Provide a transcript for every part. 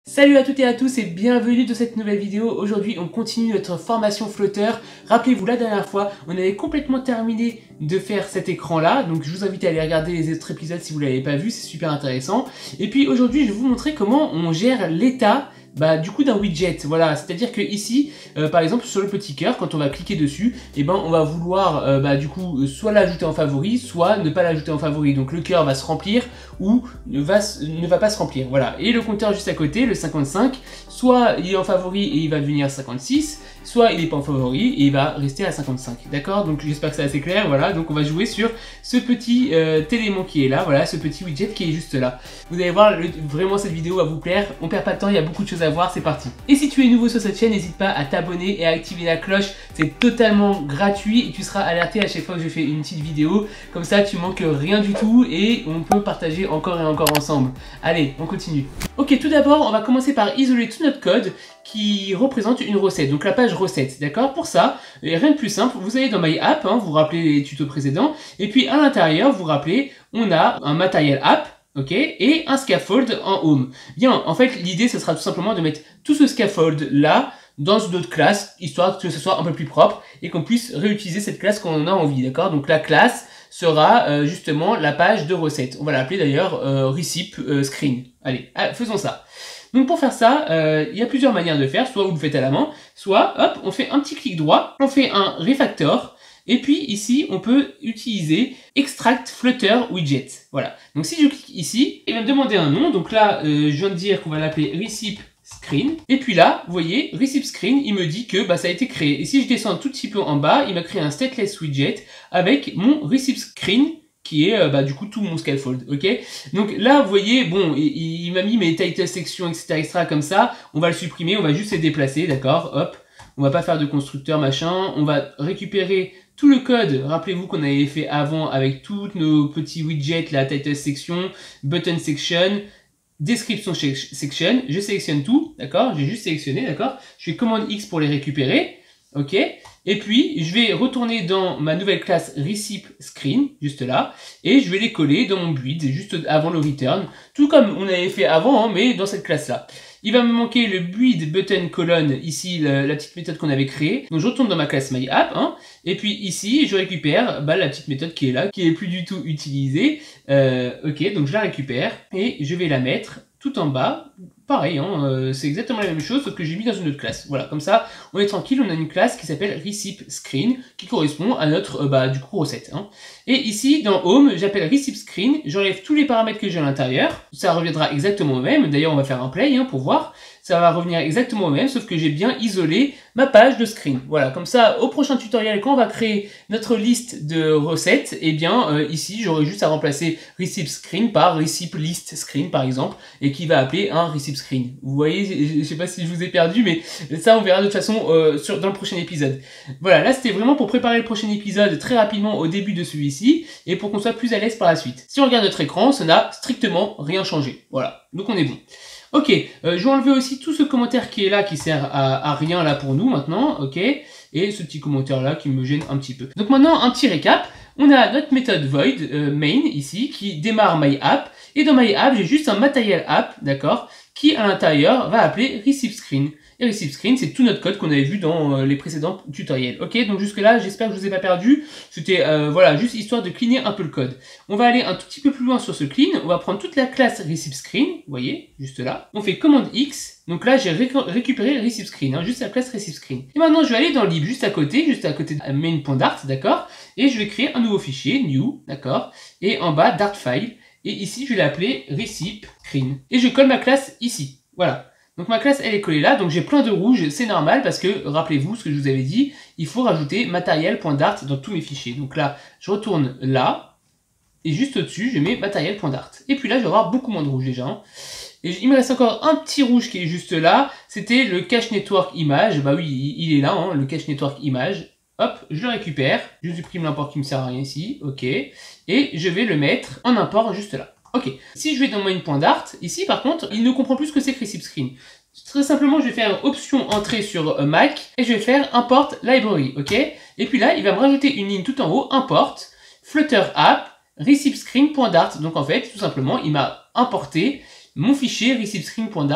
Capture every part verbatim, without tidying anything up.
Salut à toutes et à tous et bienvenue dans cette nouvelle vidéo. Aujourd'hui on continue notre formation Flutter. Rappelez-vous, la dernière fois on avait complètement terminé de faire cet écran là, donc je vous invite à aller regarder les autres épisodes si vous ne l'avez pas vu, c'est super intéressant. Et puis aujourd'hui je vais vous montrer comment on gère l'état bah, du coup d'un widget. Voilà, c'est à dire que ici euh, par exemple sur le petit cœur, quand on va cliquer dessus, et eh ben on va vouloir euh, bah, du coup soit l'ajouter en favori, soit ne pas l'ajouter en favori. Donc le cœur va se remplir ou ne va, ne va pas se remplir. Voilà, et le compteur juste à côté, le cinquante-cinq, soit il est en favori et il va devenir à cinquante-six, soit il n'est pas en favori et il va rester à cinquante-cinq. D'accord? Donc j'espère que c'est assez clair. Voilà, donc on va jouer sur ce petit euh, élément qui est là, voilà, ce petit widget qui est juste là. Vous allez voir, le, vraiment cette vidéo va vous plaire. On perd pas de temps, il y a beaucoup de choses à voir, c'est parti. Et si tu es nouveau sur cette chaîne, n'hésite pas à t'abonner et à activer la cloche. C'est totalement gratuit et tu seras alerté à chaque fois que je fais une petite vidéo. Comme ça, tu manques rien du tout et on peut partager encore et encore ensemble. Allez, on continue. Ok, tout d'abord, on va commencer par isoler tout notre code qui représente une recette, donc la page recette, d'accord? Pour ça, rien de plus simple, vous allez dans My App, hein, vous vous rappelez les tutos précédents, et puis à l'intérieur, vous vous rappelez, on a un Material App, ok, et un scaffold en Home. Bien, en fait, l'idée, ce sera tout simplement de mettre tout ce scaffold là dans une autre classe, histoire que ce soit un peu plus propre et qu'on puisse réutiliser cette classe quand on en a envie, d'accord? Donc la classe sera euh, justement la page de recette. On va l'appeler d'ailleurs euh, Receipt euh, Screen. Allez, ah, faisons ça. Donc pour faire ça, euh, il y a plusieurs manières de faire. Soit vous le faites à la main, soit hop, on fait un petit clic droit, on fait un refactor. Et puis ici, on peut utiliser Extract Flutter Widget. Voilà. Donc si je clique ici, il va me demander un nom. Donc là, euh, je viens de dire qu'on va l'appeler Receipt Screen. Et puis là, vous voyez, Receipt Screen, il me dit que bah, ça a été créé. Et si je descends un tout petit peu en bas, il m'a créé un stateless widget avec mon Receipt Screen qui est euh, bah, du coup tout mon scaffold, ok? Donc là, vous voyez, bon, il, il m'a mis mes title sections, et cetera, et cetera, comme ça. On va le supprimer, on va juste les déplacer, d'accord? Hop, on va pas faire de constructeur, machin. On va récupérer tout le code, rappelez-vous qu'on avait fait avant avec tous nos petits widgets, la title section, button section, description section. Je sélectionne tout, d'accord? J'ai juste sélectionné, d'accord? Je fais commande X pour les récupérer, ok? Et puis, je vais retourner dans ma nouvelle classe Receipt Screen, juste là, et je vais les coller dans mon build, juste avant le return, tout comme on avait fait avant, hein, mais dans cette classe-là. Il va me manquer le build button colonne, ici, la, la petite méthode qu'on avait créée. Donc, je retourne dans ma classe MyApp, hein, et puis ici, je récupère bah, la petite méthode qui est là, qui est plus du tout utilisée. Euh, ok, donc je la récupère, et je vais la mettre tout en bas. Pareil, hein, euh, c'est exactement la même chose, sauf que j'ai mis dans une autre classe. Voilà, comme ça, on est tranquille, on a une classe qui s'appelle Receipt Screen, qui correspond à notre, euh, bah, du coup, recette. Hein. Et ici, dans Home, j'appelle Receipt Screen, j'enlève tous les paramètres que j'ai à l'intérieur. Ça reviendra exactement au même. D'ailleurs, on va faire un play hein, pour voir. Ça va revenir exactement au même, sauf que j'ai bien isolé ma page de screen. Voilà, comme ça, au prochain tutoriel, quand on va créer notre liste de recettes, eh bien, euh, ici, j'aurai juste à remplacer Receipt Screen par Receipt List Screen, par exemple, et qui va appeler un Receipt Screen. Vous voyez, je sais pas si je vous ai perdu, mais ça, on verra de toute façon euh, sur, dans le prochain épisode. Voilà, là, c'était vraiment pour préparer le prochain épisode très rapidement au début de celui-ci, et pour qu'on soit plus à l'aise par la suite. Si on regarde notre écran, ça n'a strictement rien changé. Voilà, donc on est bon. Ok, euh, je vais enlever aussi tout ce commentaire qui est là, qui sert à, à rien là pour nous maintenant, ok, et ce petit commentaire là qui me gêne un petit peu. Donc maintenant, un petit récap, on a notre méthode void euh, main ici, qui démarre MyApp, et dans MyApp, j'ai juste un Material App, d'accord, qui à l'intérieur va appeler Receipt Screen. Et Receipt Screen, c'est tout notre code qu'on avait vu dans euh, les précédents tutoriels. Ok, donc jusque là, j'espère que je vous ai pas perdu. C'était euh, voilà, juste histoire de cleaner un peu le code. On va aller un tout petit peu plus loin sur ce clean. On va prendre toute la classe Receipt Screen, vous voyez, juste là. On fait commande X. Donc là, j'ai ré récupéré Receipt Screen, hein, juste la classe Receipt Screen. Et maintenant, je vais aller dans lib, juste à côté, juste à côté de main.dart, d'accord. Et je vais créer un nouveau fichier, new, d'accord. Et en bas, dart file. Et ici, je vais l'appeler Receipt Screen. Et je colle ma classe ici. Voilà. Donc ma classe, elle est collée là. Donc j'ai plein de rouge. C'est normal parce que, rappelez-vous ce que je vous avais dit, il faut rajouter material.dart dans tous mes fichiers. Donc là, je retourne là. Et juste au-dessus, je mets material.dart. Et puis là, je vais avoir beaucoup moins de rouge déjà. Hein. Et il me reste encore un petit rouge qui est juste là. C'était le cache network image. Bah oui, il est là, hein, le cache network image. Hop, je le récupère. Je supprime l'import qui me sert à rien ici. Ok. Et je vais le mettre en import juste là. Ok, si je vais dans main.dart, ici par contre, il ne comprend plus ce que c'est que Receipt Screen. Très simplement, je vais faire option entrée sur Mac et je vais faire import library, ok? Et puis là, il va me rajouter une ligne tout en haut, import flutter app receipt screen.dart. Donc en fait, tout simplement, il m'a importé mon fichier receipt screen.dart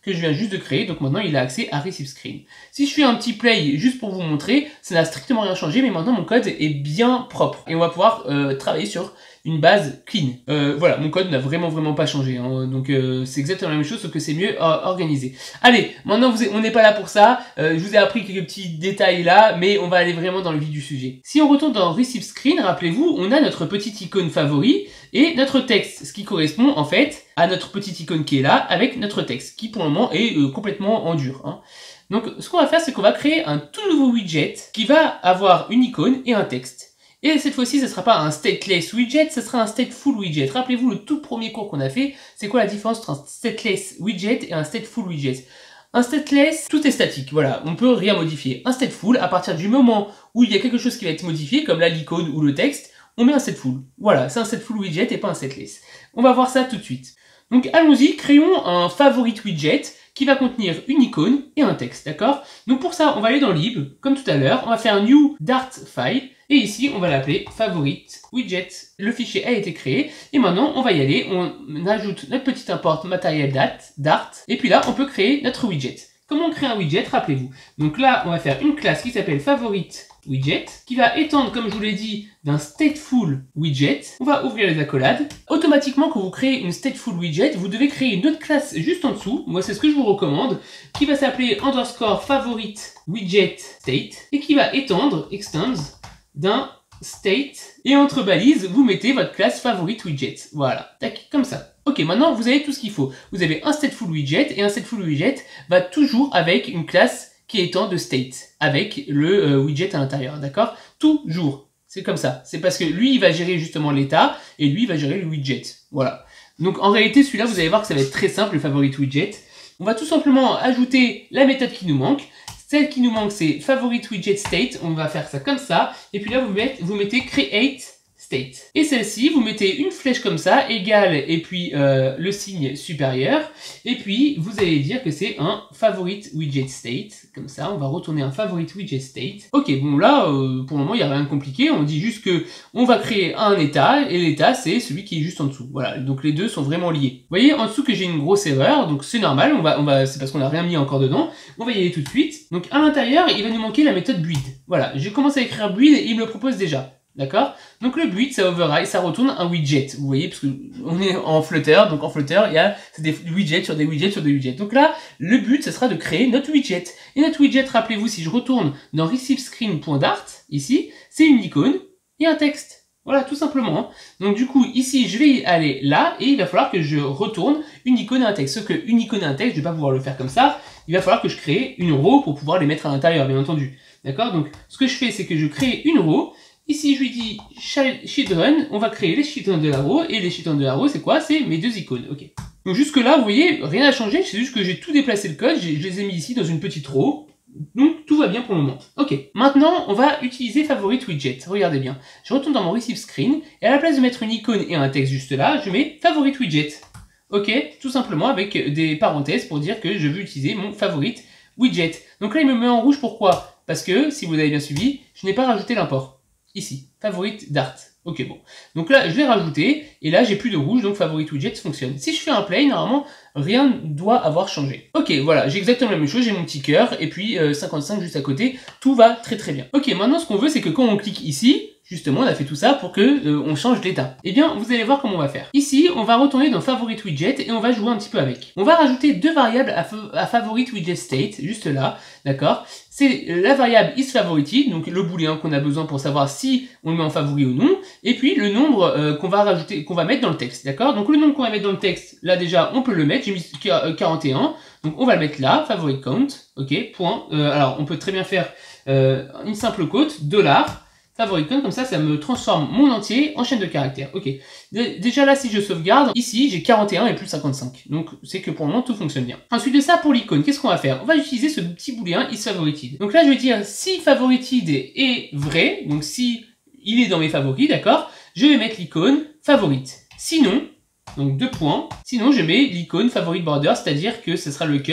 que je viens juste de créer, donc maintenant il a accès à Receive Screen. Si je fais un petit play juste pour vous montrer, ça n'a strictement rien changé, mais maintenant mon code est bien propre et on va pouvoir euh, travailler sur une base clean. Euh, voilà, mon code n'a vraiment vraiment pas changé, hein. Donc euh, c'est exactement la même chose, sauf que c'est mieux euh, organisé. Allez, maintenant vous, on n'est pas là pour ça, euh, je vous ai appris quelques petits détails là, mais on va aller vraiment dans le vif du sujet. Si on retourne dans Receive Screen, rappelez-vous, on a notre petite icône favori et notre texte, ce qui correspond en fait à notre petite icône qui est là, avec notre texte, qui pour le moment est euh, complètement en dur, hein. Donc ce qu'on va faire, c'est qu'on va créer un tout nouveau widget qui va avoir une icône et un texte. Et cette fois-ci, ce ne sera pas un stateless widget, ce sera un stateful widget. Rappelez-vous, le tout premier cours qu'on a fait, c'est quoi la différence entre un stateless widget et un stateful widget? Un stateless, tout est statique, voilà, on peut rien modifier. Un stateful, à partir du moment où il y a quelque chose qui va être modifié, comme là l'icône ou le texte, on met un stateful. Voilà, c'est un stateful widget et pas un stateless. On va voir ça tout de suite. Donc allons-y, créons un favorite widget qui va contenir une icône et un texte, d'accord? Donc pour ça, on va aller dans lib, comme tout à l'heure, on va faire un new dart file, et ici, on va l'appeler favorite widget. Le fichier a été créé, et maintenant, on va y aller, on ajoute notre petit import matériel dart, et puis là, on peut créer notre widget. Comment on crée un widget? Rappelez-vous. Donc là, on va faire une classe qui s'appelle favorite widget, qui va étendre, comme je vous l'ai dit, d'un stateful widget. On va ouvrir les accolades. Automatiquement, quand vous créez une stateful widget, vous devez créer une autre classe juste en dessous. Moi, c'est ce que je vous recommande, qui va s'appeler underscore favorite widget state, et qui va étendre, extends, d'un state, et entre balises, vous mettez votre classe favorite widget. Voilà, tac, comme ça. Ok, maintenant, vous avez tout ce qu'il faut. Vous avez un stateful widget, et un stateful widget va toujours avec une classe qui étend de state, avec le euh, widget à l'intérieur, d'accord? Toujours. C'est comme ça. C'est parce que lui, il va gérer justement l'état, et lui, il va gérer le widget. Voilà. Donc, en réalité, celui-là, vous allez voir que ça va être très simple, le favorite widget. On va tout simplement ajouter la méthode qui nous manque. Celle qui nous manque, c'est favorite widget state. On va faire ça comme ça. Et puis là, vous mettez, vous mettez create state. Et celle-ci, vous mettez une flèche comme ça, égale, et puis euh, le signe supérieur. Et puis, vous allez dire que c'est un favorite widget state. Comme ça, on va retourner un favorite widget state. Ok, bon là, euh, pour le moment, il n'y a rien de compliqué. On dit juste que on va créer un état, et l'état, c'est celui qui est juste en dessous. Voilà, donc les deux sont vraiment liés. Vous voyez en dessous que j'ai une grosse erreur, donc c'est normal, on va, on va, c'est parce qu'on n'a rien mis encore dedans. On va y aller tout de suite. Donc à l'intérieur, il va nous manquer la méthode build. Voilà, j'ai commencé à écrire build et il me le propose déjà. D'accord? Donc le build, ça override, ça retourne un widget. Vous voyez, parce que on est en Flutter, donc en Flutter, il y a des widgets sur des widgets sur des widgets. Donc là, le but, ce sera de créer notre widget. Et notre widget, rappelez-vous, si je retourne dans ReceiveScreen.dart, ici, c'est une icône et un texte. Voilà, tout simplement. Donc du coup, ici, je vais aller là, et il va falloir que je retourne une icône et un texte. Sauf que une icône et un texte, je vais pas pouvoir le faire comme ça. Il va falloir que je crée une row pour pouvoir les mettre à l'intérieur, bien entendu. D'accord? Donc, ce que je fais, c'est que je crée une row. Ici, je lui dis children, on va créer les children de la row, et les children de la row, c'est quoi? C'est mes deux icônes, ok. Donc jusque là, vous voyez, rien n'a changé, c'est juste que j'ai tout déplacé le code, je les ai mis ici dans une petite row, donc tout va bien pour le moment. Ok, maintenant, on va utiliser favorite widget, regardez bien. Je retourne dans mon receive screen, et à la place de mettre une icône et un texte juste là, je mets favorite widget. Ok, tout simplement avec des parenthèses pour dire que je veux utiliser mon favorite widget. Donc là, il me met en rouge, pourquoi? Parce que, si vous avez bien suivi, je n'ai pas rajouté l'import. Ici, favorite dart. Ok, bon. Donc là, je l'ai rajouté, et là, j'ai plus de rouge, donc favorite widget fonctionne. Si je fais un play, normalement, rien ne doit avoir changé. Ok, voilà, j'ai exactement la même chose, j'ai mon petit cœur, et puis euh, cinquante-cinq juste à côté, tout va très très bien. Ok, maintenant, ce qu'on veut, c'est que quand on clique ici, justement, on a fait tout ça pour que euh, on change d'état. Eh bien, vous allez voir comment on va faire. Ici, on va retourner dans favorite widget et on va jouer un petit peu avec. On va rajouter deux variables à, à favorite widget state, juste là, d'accord? C'est la variable isFavorited, donc le booléen qu'on a besoin pour savoir si on le met en favori ou non, et puis le nombre euh, qu'on va rajouter, qu'on va mettre dans le texte, d'accord? Donc le nombre qu'on va mettre dans le texte, là déjà, on peut le mettre, j'ai mis quarante et un, donc on va le mettre là, favorite count, ok, point. Euh, alors, on peut très bien faire euh, une simple quote, dollar, favorite count, comme ça, ça me transforme mon entier en chaîne de caractères. Ok. Déjà là, si je sauvegarde, ici, j'ai quarante et un et plus cinquante-cinq. Donc, c'est que pour le moment, tout fonctionne bien. Ensuite de ça, pour l'icône, qu'est-ce qu'on va faire? On va utiliser ce petit booléen isFavorited. Donc là, je vais dire si favorited est vrai, donc si il est dans mes favoris, d'accord, je vais mettre l'icône favorite. Sinon, donc deux points, sinon je mets l'icône favorite border, c'est-à-dire que ce sera le cœur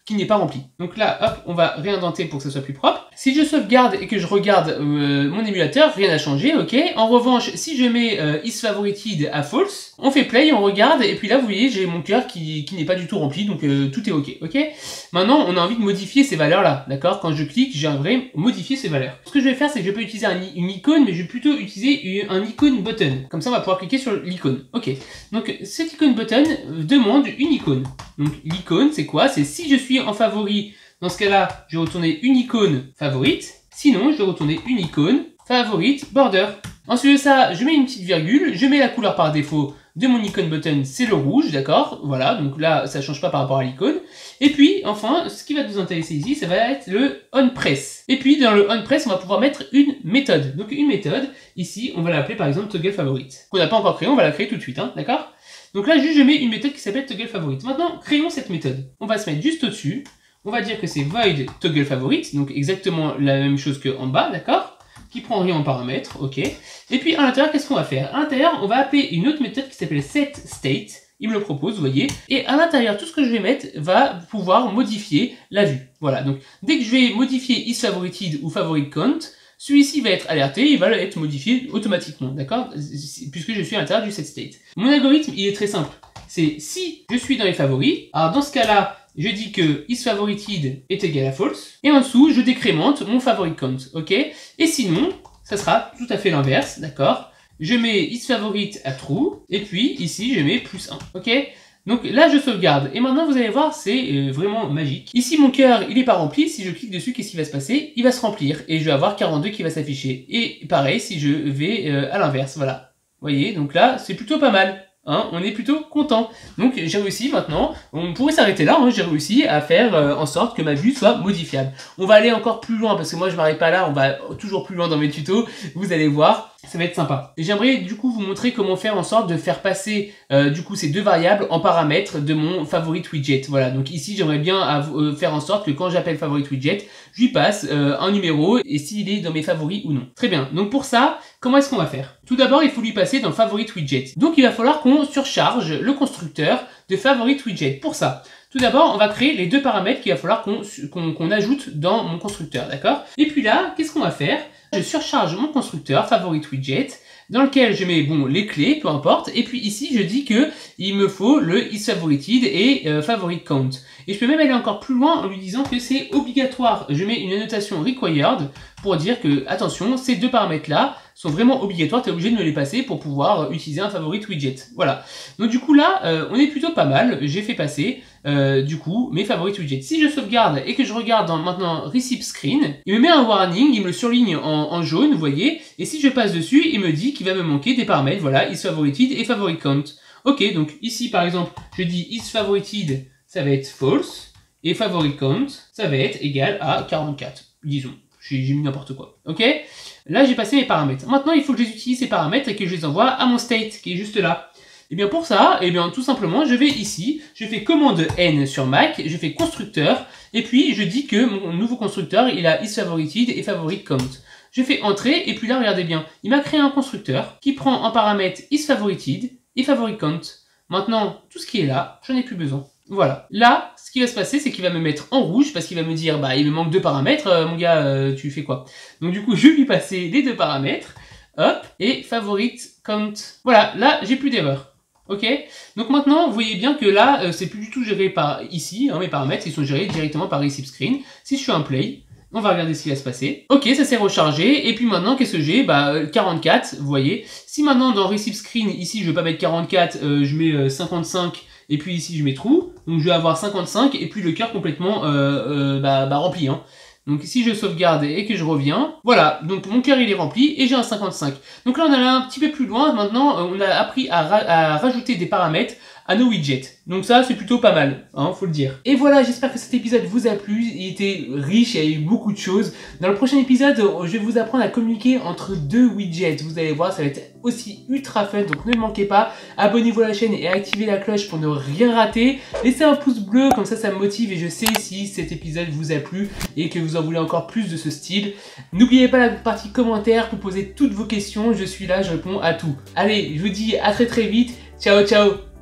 qui n'est pas rempli. Donc là, hop, on va réindenter pour que ça soit plus propre. Si je sauvegarde et que je regarde euh, mon émulateur, rien n'a changé, ok. En revanche, si je mets euh, isFavorited à false, on fait play, on regarde, et puis là, vous voyez, j'ai mon cœur qui, qui n'est pas du tout rempli, donc euh, tout est ok, ok. Maintenant, on a envie de modifier ces valeurs-là, d'accord. Quand je clique, j'aimerais modifier ces valeurs. Ce que je vais faire, c'est que je peux utiliser un, une icône, mais je vais plutôt utiliser un icône button. Comme ça, on va pouvoir cliquer sur l'icône, ok. Donc, cette icône button demande une icône. Donc, l'icône, c'est quoi? C'est si je suis en favori, dans ce cas-là, je vais retourner une icône favorite. Sinon, je vais retourner une icône favorite border. Ensuite de ça, je mets une petite virgule, je mets la couleur par défaut de mon icône button, c'est le rouge, d'accord? Voilà, donc là, ça change pas par rapport à l'icône. Et puis, enfin, ce qui va nous intéresser ici, ça va être le onPress. Et puis, dans le onPress, on va pouvoir mettre une méthode. Donc, une méthode, ici, on va l'appeler par exemple toggleFavorite. Qu'on n'a pas encore créé, on va la créer tout de suite, hein, d'accord? Donc là, juste, je mets une méthode qui s'appelle toggleFavorite. Maintenant, créons cette méthode. On va se mettre juste au-dessus. On va dire que c'est void toggleFavorite, donc exactement la même chose qu'en bas, d'accord? Qui prend rien en paramètres, ok. Et puis à l'intérieur, qu'est-ce qu'on va faire? À l'intérieur, on va appeler une autre méthode qui s'appelle setState. Il me le propose, vous voyez. Et à l'intérieur, tout ce que je vais mettre va pouvoir modifier la vue. Voilà, donc dès que je vais modifier isFavorited ou favoriteCount, celui-ci va être alerté, il va être modifié automatiquement, d'accord? Puisque je suis à l'intérieur du setState. Mon algorithme, il est très simple. C'est si je suis dans les favoris, alors dans ce cas-là, je dis que isFavorited est égal à false, et en dessous, je décrémente mon favoriteCount, ok? Et sinon, ça sera tout à fait l'inverse, d'accord? Je mets isFavorite à true, et puis ici, je mets plus un, ok? Donc là, je sauvegarde, et maintenant, vous allez voir, c'est euh, vraiment magique. Ici, mon cœur, il n'est pas rempli, si je clique dessus, qu'est-ce qui va se passer? Il va se remplir, et je vais avoir quarante-deux qui va s'afficher. Et pareil, si je vais euh, à l'inverse, voilà. Vous voyez, donc là, c'est plutôt pas mal. Hein, on est plutôt content. Donc j'ai réussi maintenant, on pourrait s'arrêter là, hein, j'ai réussi à faire euh, en sorte que ma vue soit modifiable. On va aller encore plus loin parce que moi je m'arrête pas là, on va toujours plus loin dans mes tutos, vous allez voir, ça va être sympa. Et j'aimerais du coup vous montrer comment faire en sorte de faire passer euh, du coup ces deux variables en paramètres de mon favorite widget. Voilà, donc ici j'aimerais bien euh, faire en sorte que quand j'appelle favorite widget, je lui passe euh, un numéro et s'il est dans mes favoris ou non. Très bien, donc pour ça, comment est-ce qu'on va faire? Tout d'abord, il faut lui passer dans favorite widget. Donc il va falloir qu'on surcharge le constructeur de favorite widget. Pour ça, tout d'abord, on va créer les deux paramètres qu'il va falloir qu'on qu'on qu'on ajoute dans mon constructeur, d'accord? Et puis là, qu'est-ce qu'on va faire? Je surcharge mon constructeur favorite widget, dans lequel je mets bon les clés, peu importe, et puis ici je dis que il me faut le isFavorited et euh, favoriteCount. Et je peux même aller encore plus loin en lui disant que c'est obligatoire. Je mets une annotation required pour dire que attention, ces deux paramètres là sont vraiment obligatoires, tu es obligé de me les passer pour pouvoir utiliser un favorite widget. Voilà. Donc du coup là, euh, on est plutôt pas mal. J'ai fait passer euh, du coup mes favorites widgets. Si je sauvegarde et que je regarde dans maintenant Receipt Screen, il me met un warning, il me le surligne en, en jaune, vous voyez. Et si je passe dessus, il me dit qu'il va me manquer des paramètres, voilà, isFavorited et favoriteCount. Ok, donc ici par exemple, je dis isFavorited, ça va être false, et favoriteCount, ça va être égal à quarante-quatre, disons. J'ai mis n'importe quoi, ok? Là, j'ai passé mes paramètres. Maintenant, il faut que je les utilise ces paramètres et que je les envoie à mon state, qui est juste là. Et bien pour ça, et bien tout simplement, je vais ici, je fais commande N sur Mac, je fais constructeur, et puis je dis que mon nouveau constructeur, il a isFavorited et favoriteCount. Je fais entrer, et puis là, regardez bien, il m'a créé un constructeur qui prend en paramètre isFavorited et favoriteCount. Maintenant, tout ce qui est là, j'en ai plus besoin. Voilà. Là, ce qui va se passer, c'est qu'il va me mettre en rouge parce qu'il va me dire, bah, il me manque deux paramètres, euh, mon gars, euh, tu fais quoi? Donc, du coup, je vais lui passer les deux paramètres, hop, et favoriteCount. Voilà, là, j'ai plus d'erreur. Ok? Donc maintenant, vous voyez bien que là, euh, c'est plus du tout géré par ici, hein, mes paramètres, ils sont gérés directement par Receipt Screen. Si je fais un play, on va regarder ce qui va se passer. Ok, ça s'est rechargé. Et puis maintenant, qu'est-ce que j'ai? Bah, quarante-quatre, vous voyez. Si maintenant, dans Receipt Screen, ici, je veux pas mettre quarante-quatre, euh, je mets euh, cinquante-cinq, et puis ici, je mets true. Donc, je vais avoir cinquante-cinq, et puis le cœur complètement euh, euh, bah, bah, rempli. Hein. Donc, si je sauvegarde et que je reviens, voilà. Donc, mon cœur, il est rempli, et j'ai un cinquante-cinq. Donc là, on allait un petit peu plus loin. Maintenant, on a appris à, ra à rajouter des paramètres à nos widgets. Donc ça, c'est plutôt pas mal, hein, faut le dire. Et voilà, j'espère que cet épisode vous a plu. Il était riche, il y a eu beaucoup de choses. Dans le prochain épisode, je vais vous apprendre à communiquer entre deux widgets. Vous allez voir, ça va être aussi ultra fun, donc ne manquez pas. Abonnez-vous à la chaîne et activez la cloche pour ne rien rater. Laissez un pouce bleu, comme ça, ça me motive et je sais si cet épisode vous a plu et que vous en voulez encore plus de ce style. N'oubliez pas la partie commentaires pour poser toutes vos questions. Je suis là, je réponds à tout. Allez, je vous dis à très très vite. Ciao, ciao!